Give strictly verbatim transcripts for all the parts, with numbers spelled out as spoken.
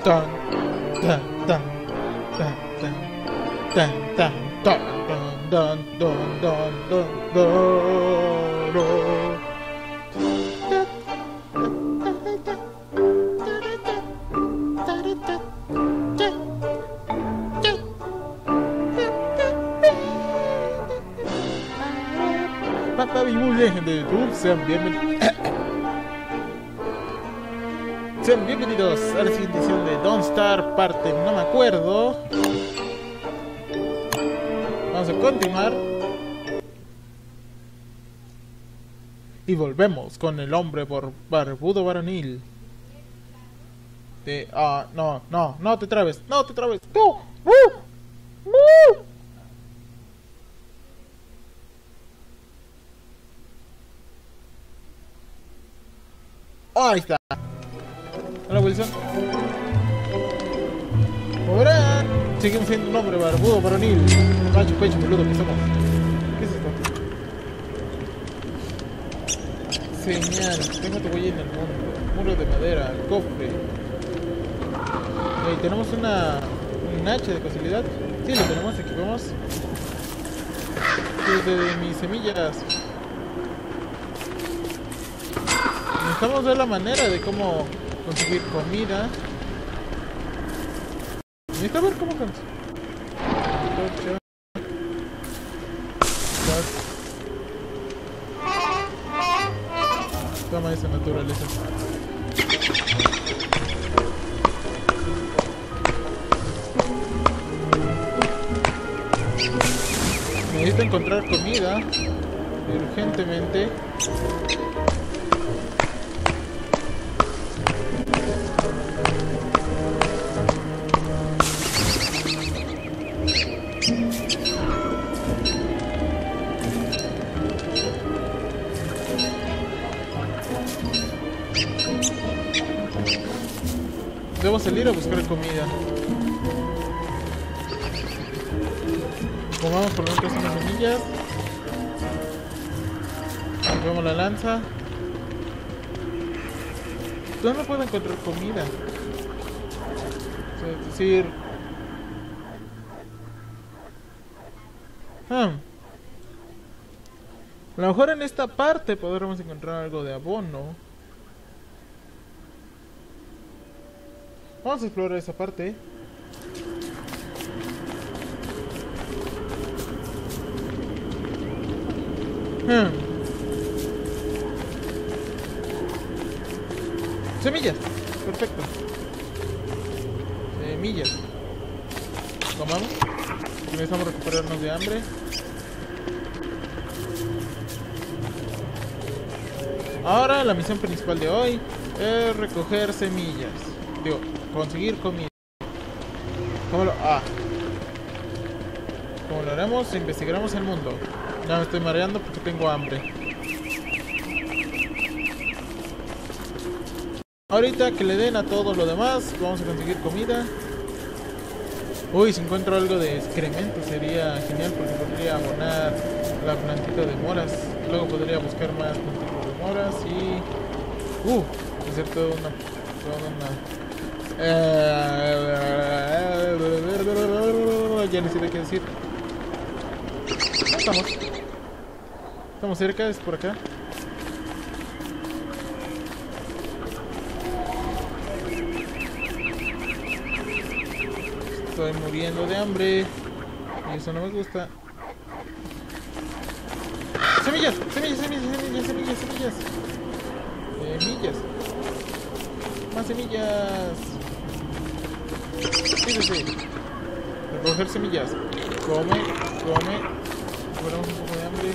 tan, tan, tan, tan, tan, tan, tan, tan, tan, tan, tan, Papi, muy bien, gente de YouTube, sean bienvenidos. Sean bienvenidos a la siguiente edición de Don't Starve, parte no me acuerdo. Vamos a continuar. Y volvemos con el hombre por barbudo varonil. De... Ah, no, no, no te trabes, no te trabes. ¡No! ¡No! ¡No! Ahí está. Hola, Wilson. Ahora seguimos siendo un hombre barbudo, varonil, macho, pecho, peludo que somos. ¿Qué es esto? Señal, deja tu huella en el mundo. Muro de madera, cofre. Hey, tenemos una... un hacha de casualidad. Sí, lo tenemos, equipamos. Desde mis semillas. Necesitamos ver la manera de cómo conseguir comida. Necesito ver cómo conseguir. Toma esa naturaleza. Necesito encontrar comida urgentemente. Debo salir a buscar comida. Comamos por lo menos unas semillas. Vemos la lanza. ¿Dónde puedo encontrar comida? Es decir... Hmm. A lo mejor en esta parte podremos encontrar algo de abono. Vamos a explorar esa parte. Hmm. Semillas. Perfecto. Semillas. Comamos. Comenzamos a recuperarnos de hambre. Ahora la misión principal de hoy es recoger semillas. Digo, conseguir comida. ¿Cómo lo...? Ah. ¿Cómo lo haremos? Investigaremos el mundo. Ya me estoy mareando porque tengo hambre. Ahorita que le den a todo lo demás, vamos a conseguir comida. Uy, si encuentro algo de excremento sería genial porque podría abonar la plantita de moras. Luego podría buscar más plantitas de moras y... Uh, hacer toda una... Toda una... Eh... Ya ni sé qué decir. Estamos. Estamos cerca, es por acá. Estoy muriendo de hambre. Y eso no me gusta. ¡Semillas! ¡Semillas, semillas, semillas, semillas, semillas! ¡Semillas! ¡Más semillas! Fíjese. Recoger semillas. Come, come. Recuperamos un poco de hambre.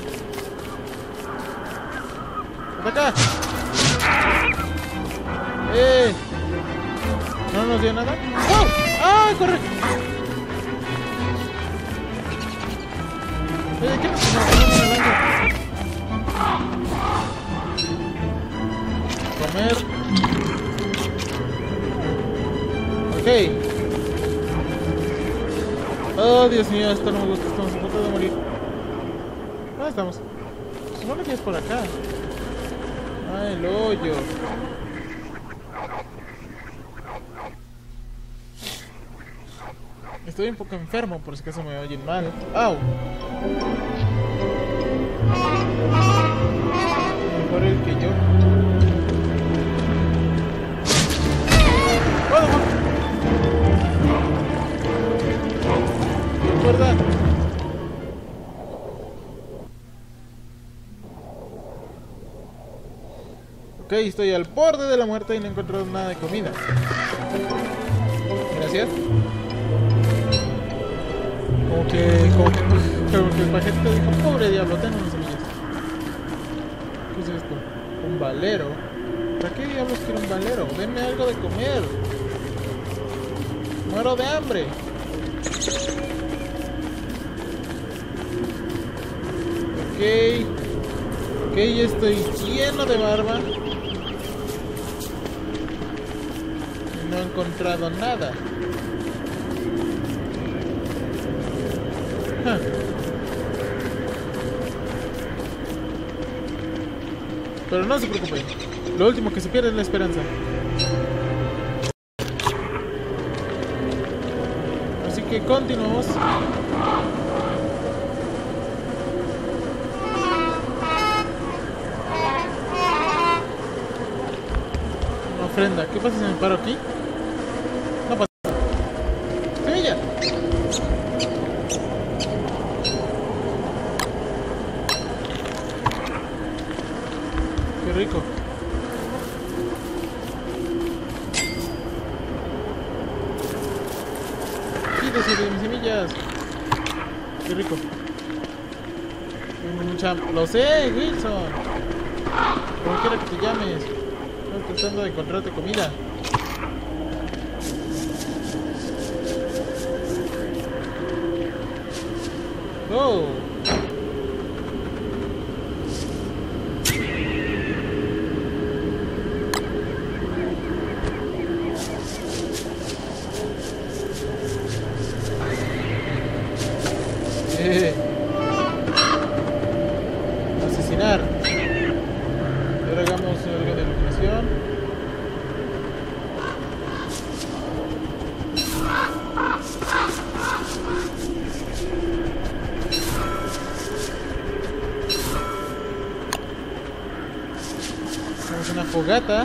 ¡Ataca! ¡Eh! ¿No nos dio nada? ¡Oh! ¡Ah! ¡Corre! Eh, ¿qué nos está comer? Ok. Oh, Dios mío, esto no me gusta. Estamos a punto de morir. ¿Dónde estamos? Se supone que es por acá. Ah, el hoyo. Estoy un poco enfermo, por si acaso me oyen mal. ¡Au! Mejor el que yo. ¡Oh, no! Recuerda. Ok, estoy al borde de la muerte y no he encontrado nada de comida. Gracias. Como que, como que, como que el paquete dijo, pobre diablo, ten unas semillas. ¿Qué es esto? Un valero. ¿Para qué diablos quiero un valero? Denme algo de comer. Muero de hambre. Ok. Ok, ya estoy lleno de barba. No he encontrado nada. Huh. Pero no se preocupen. Lo último que se pierde es la esperanza. Así que continuamos. Una ofrenda. ¿Qué pasa si me paro aquí? No pasa. ¡Semilla! Qué rico. Quítese de mis semillas. Qué rico. Mucha... Lo sé, Wilson. Como quiera que te llames. Estoy tratando de encontrarte comida. Oh. Eh. Asesinar. Ahora hagamos algo de iluminación. Hacemos una fogata.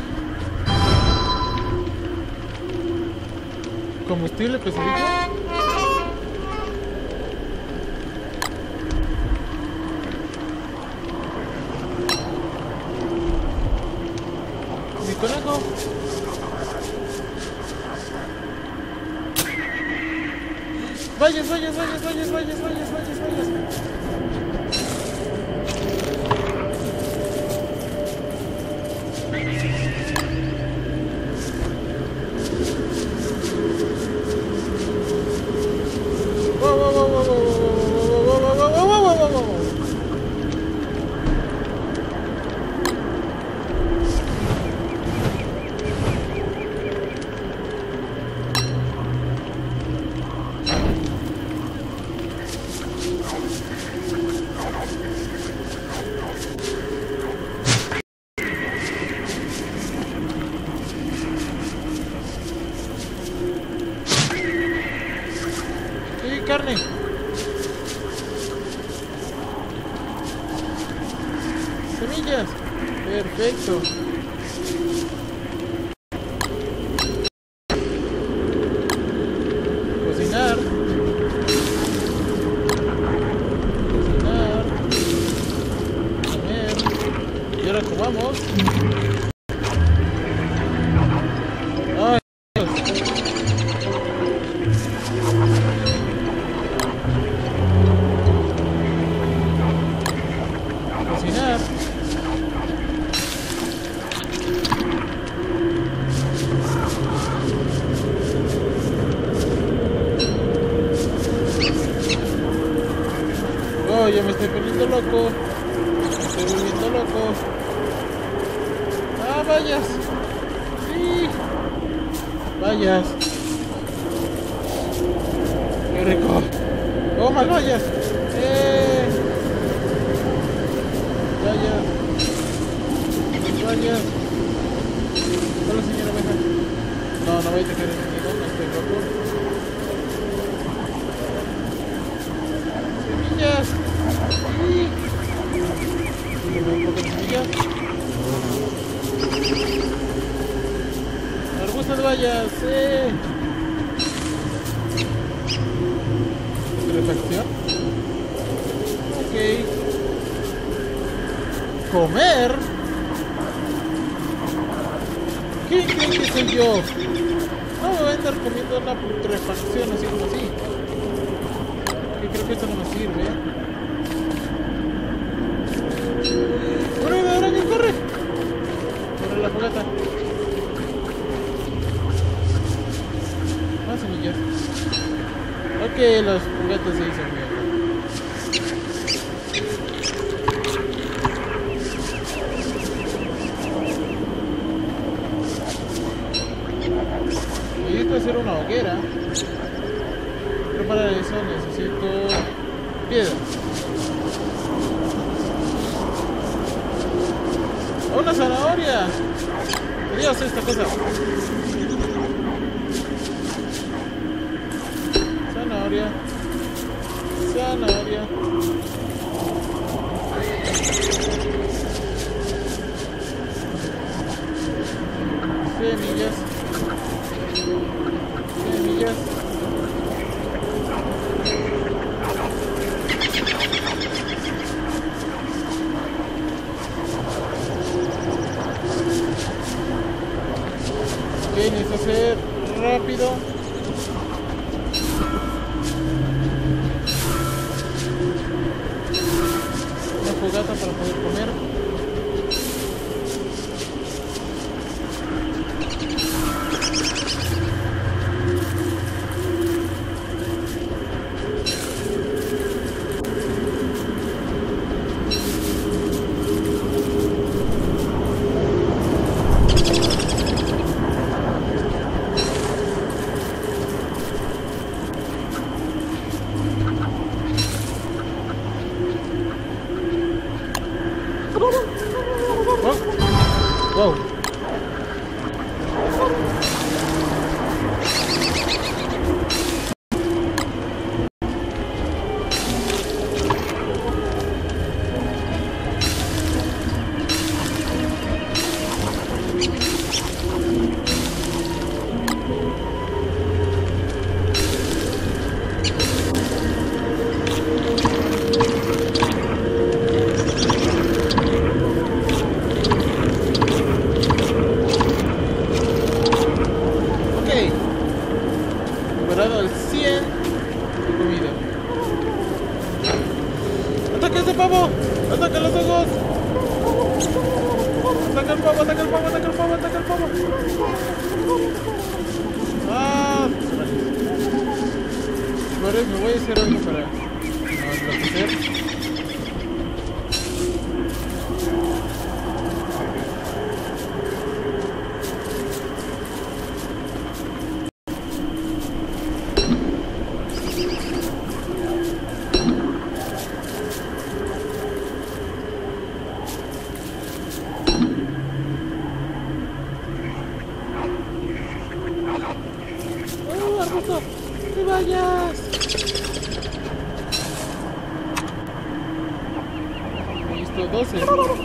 Combustible pesadilla. Conejo. Vayas, vayas, vayas, vayas, vayas, vayas, vayas, vayas. Wow, wow, wow, wow, wow, wow, wow, wow, wow, wow, wow, wow. Carne. Semillas. Perfecto. Cocinar. Cocinar. Comer. Y ahora comamos. Ay, Dios. Cocinar. Oh, ya me estoy poniendo loco. Me estoy volviendo loco. Ah, vayas. Sí. Vayas. Qué rico. Oh, más vayas. Eh. Vayas. Vayas. Hola, señora abeja. No, no voy a dejar el nido, no estoy loco. comer un poco de semillas. Arbusto de bayas, eh. Refacción. Ok. Comer. ¿Quién cree que soy yo? No me voy a estar comiendo una putrefacción así como así. Que creo que esto no me sirve. ¡Corre, la araña, corre! Corre la fogata. Más semillas. Ok, los juguetes se dicen bien. Necesito hacer una hoguera. Pero para eso necesito piedra. ¡Una zanahoria! Dios, esta cosa. Zanahoria. Zanahoria. Semillas. Semillas. Ok, necesito hacer rápido. Una fogata para poder comer. Wow. Al cien de comida. ¡Ataca ese pavo! ¡Ataca los ojos! ¡Ataca el pavo! ¡Ataca el pavo! ¡Ataca el pavo! ¡Ataca el pavo! ¡Ah! Flores, me voy a hacer algo para no enloquecer. ¡No te vayas! Listo, doce.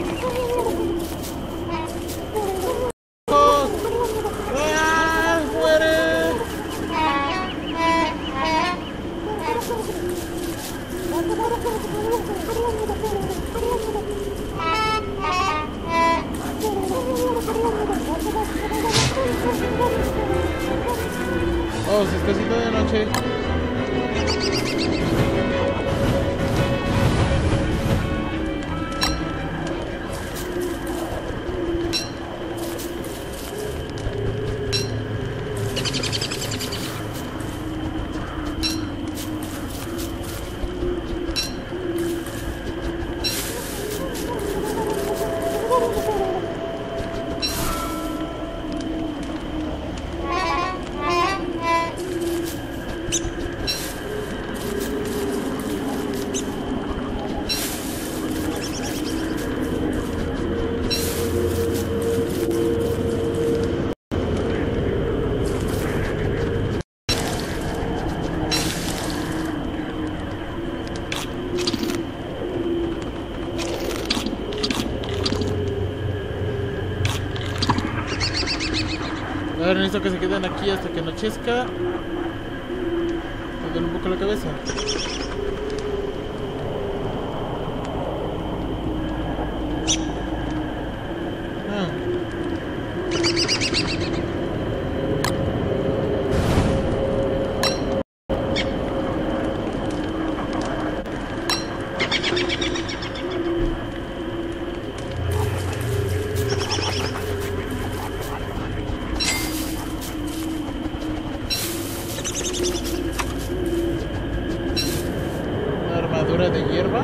¡Dos! ¡Ah! ¡Muere! Oh, se está haciendo de noche. ver, necesito que se queden aquí hasta que anochezca. Me duele un poco la cabeza. Ah. Armadura de hierba.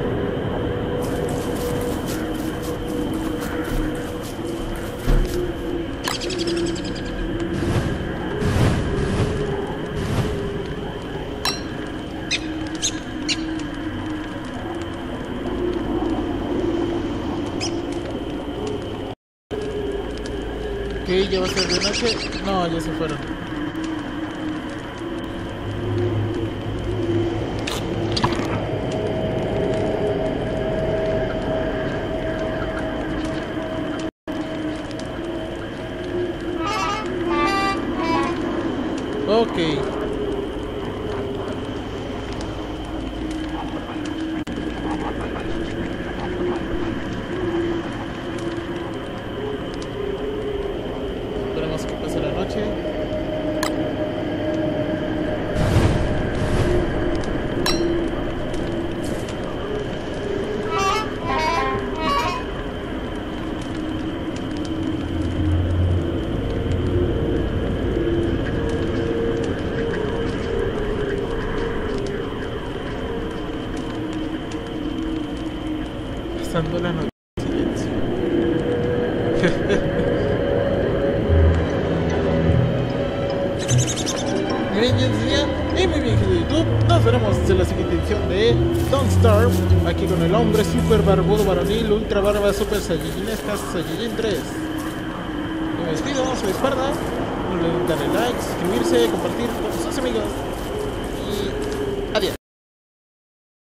Ok, ya va a ser de noche. No, ya se fueron. Ok. Esperemos que pase la noche. Pasando la noche en silencio. Muy bien, Jens, y muy bien, gente de YouTube. Nos veremos en la siguiente edición de Don't Starve. Aquí con el hombre super barbudo varonil, ultra barba super saiyajin, Saiyajin tres. Yo me despido, soy Esparda. No olviden darle like, suscribirse, compartir con sus amigos. Y